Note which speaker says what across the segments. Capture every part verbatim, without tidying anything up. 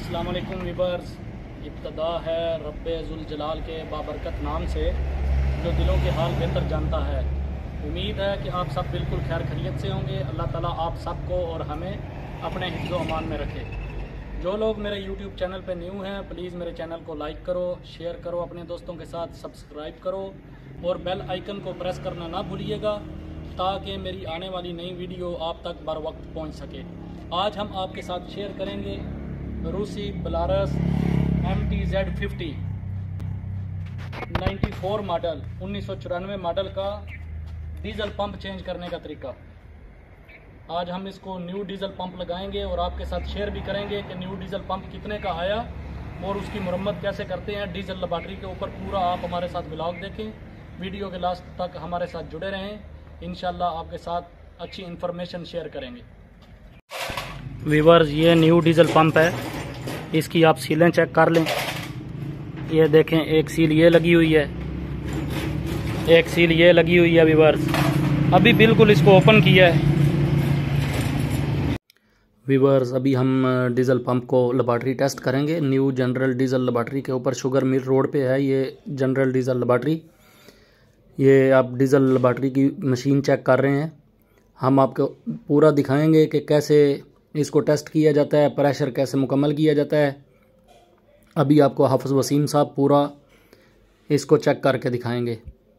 Speaker 1: अस्सलामुअलैकुम वीवर्स। इब्तदा है रब्बे ज़ुल जलाल के बाबरकत नाम से जो दिलों के हाल बेहतर जानता है। उम्मीद है कि आप सब बिल्कुल खैर खैरियत से होंगे। अल्लाह ताला आप सबको और हमें अपने हिफ्ज़ व अमान में रखे। जो लोग मेरे यूट्यूब चैनल पर न्यू हैं प्लीज़ मेरे चैनल को लाइक करो, शेयर करो अपने दोस्तों के साथ, सब्सक्राइब करो और बेल आइकन को प्रेस करना ना भूलिएगा ताकि मेरी आने वाली नई वीडियो आप तक बर वक्त पहुँच सके। आज हम आपके साथ शेयर करेंगे रूसी Belarus M T Z fifty ninety four model उन्नीस सौ चौरानवे मॉडल का डीजल पंप चेंज करने का तरीका। आज हम इसको न्यू डीजल पंप लगाएंगे और आपके साथ शेयर भी करेंगे कि न्यू डीजल पंप कितने का आया और उसकी मुरम्मत कैसे करते हैं। डीजल लेबॉरेटरी के ऊपर पूरा आप हमारे साथ व्लॉग देखें, वीडियो के लास्ट तक हमारे साथ जुड़े रहें। इंशाल्लाह आपके साथ अच्छी इन्फॉर्मेशन शेयर करेंगे। वीवर्स, ये न्यू डीजल पंप है, इसकी आप सीलें चेक कर लें। ये देखें, एक सील ये लगी हुई है, एक सील ये लगी हुई है। वीवर्स, अभी बिल्कुल इसको ओपन किया है। वीवर्स, अभी हम डीजल पंप को लेबॉरेटरी टेस्ट करेंगे। न्यू जनरल डीजल लेबॉरेटरी के ऊपर शुगर मिल रोड पे है ये जनरल डीजल लेबॉरेटरी। ये आप डीजल लेबॉरेटरी की मशीन चेक कर रहे हैं। हम आपको पूरा दिखाएंगे कि कैसे इसको टेस्ट किया जाता है, प्रेशर कैसे मुकम्मल किया जाता है। अभी आपको हाफिज़ वसीम साहब पूरा इसको चेक करके दिखाएंगे।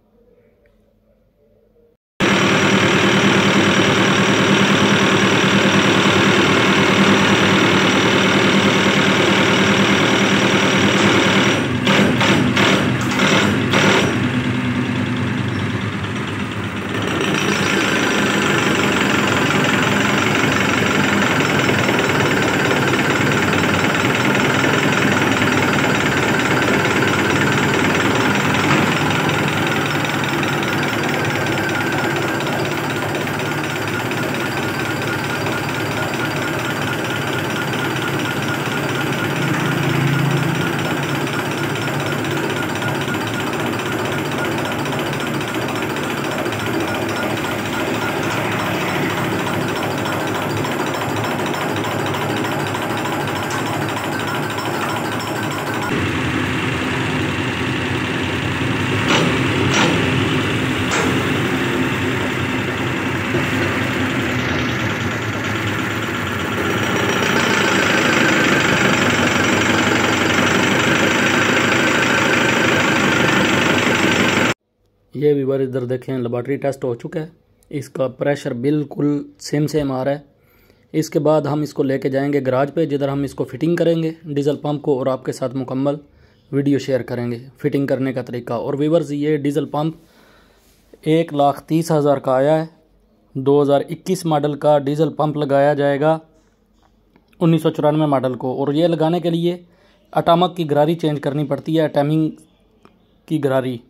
Speaker 1: ये व्यूअर इधर देखें, लेबॉरेटरी टेस्ट हो चुका है। इसका प्रेशर बिल्कुल सेम सेम आ रहा है। इसके बाद हम इसको लेके जाएंगे गराज पे, जिधर हम इसको फिटिंग करेंगे डीजल पंप को और आपके साथ मुकम्मल वीडियो शेयर करेंगे फिटिंग करने का तरीका। और व्यूअर्स, ये डीजल पंप एक लाख तीस हज़ार का आया है। दो हज़ार इक्कीस मॉडल का डीजल पंप लगाया जाएगा उन्नीस सौ चौरानवे मॉडल को। और ये लगाने के लिए अटामक की गरारी चेंज करनी पड़ती है, अटैमिंग की गरारी।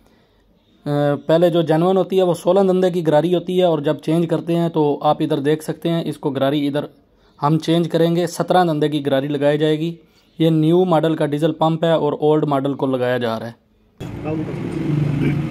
Speaker 1: पहले जो जेनवन होती है वो सोलह दंदे की गरारी होती है और जब चेंज करते हैं तो आप इधर देख सकते हैं, इसको गरारी इधर हम चेंज करेंगे, सत्रह दंदे की गरारी लगाई जाएगी। ये न्यू मॉडल का डीजल पंप है और ओल्ड मॉडल को लगाया जा रहा है।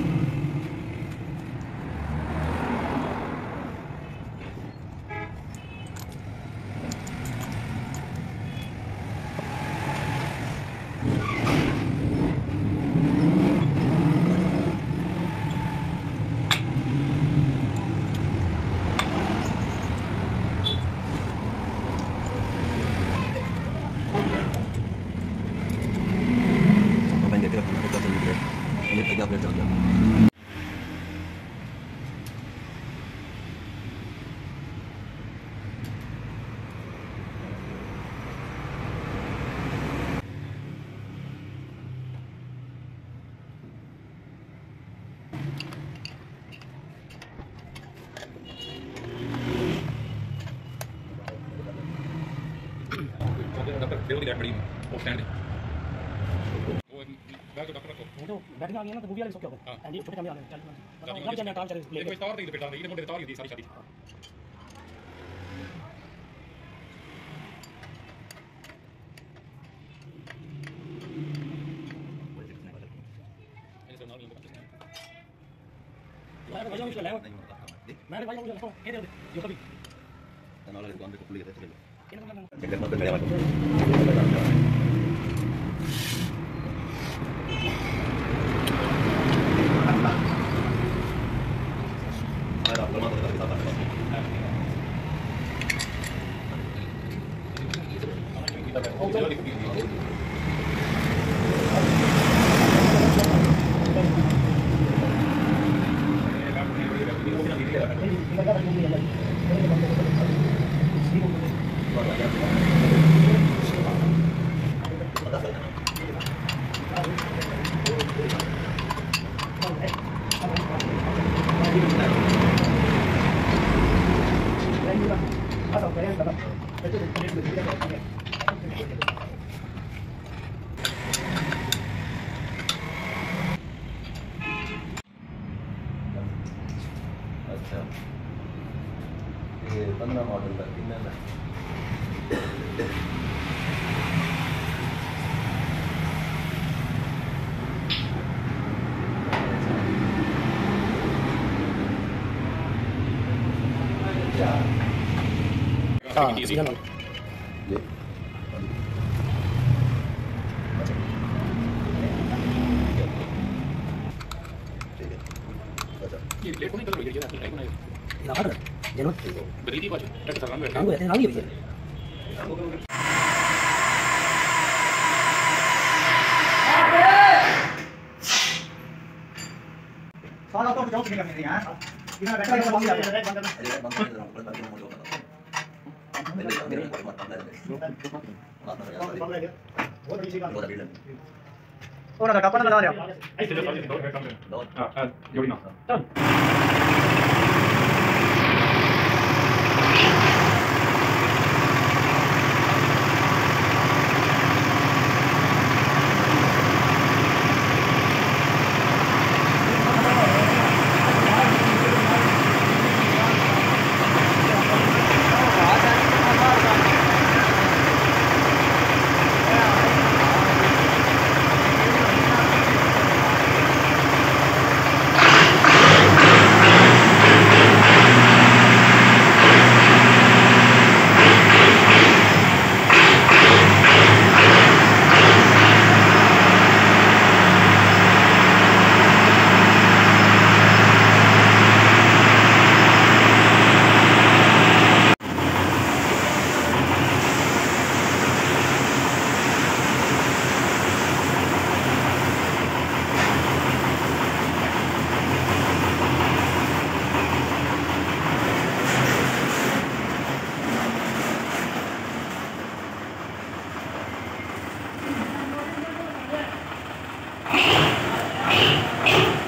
Speaker 2: जो बैटरी आ गई है ना तो वो भी वाले सब क्या होगा हां ये छोटे कैमरे आ गए मतलब लग जाने काम चले ले कोई तार दे लपेटा दे ये मोटे तार ही दी सारी शादी यार वजह मुश्किल है मैं भाई मुझे लगता है ये दे जो कभी तनाला दुकान पे खुली है चले
Speaker 3: अच्छा ये पंद्रह मॉडल का कितना है?
Speaker 2: हाँ सीजन वन
Speaker 3: ये
Speaker 4: ये प्लेट को नहीं कलर ये ना टाइप बनाए
Speaker 2: लगा कर जनों
Speaker 4: बदली दी बात टट सर रंग
Speaker 2: रंग रहते हैं रंग ही है
Speaker 5: साला तो जाओ करने नहीं यार बिना बैठा के बंद कर दे बंद कर
Speaker 3: अरे बंद कर दो बंद करके मुझे बता मेरे मेरे को मत बंद कर दे बात कर यार
Speaker 5: बंद कर बहुत बड़ी चीज
Speaker 3: बहुत बिल्ड
Speaker 5: और ना कपड़ा बना रहा
Speaker 4: ऐसे तो बात दो काम
Speaker 3: दो
Speaker 4: हां जोड़ी ना
Speaker 2: चल
Speaker 3: Thank you.